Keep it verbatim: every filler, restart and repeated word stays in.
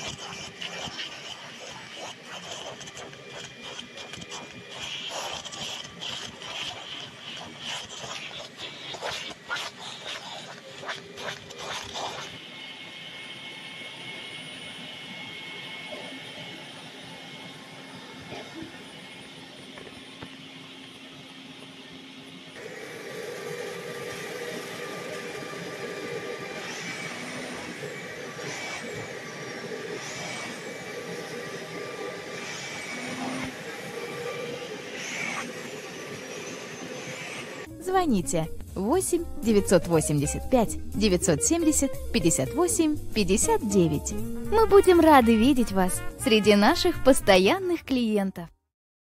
Звоните восемь девятьсот восемьдесят пять девятьсот семьдесят пятьдесят восемь пятьдесят девять. Мы будем рады видеть вас среди наших постоянных клиентов.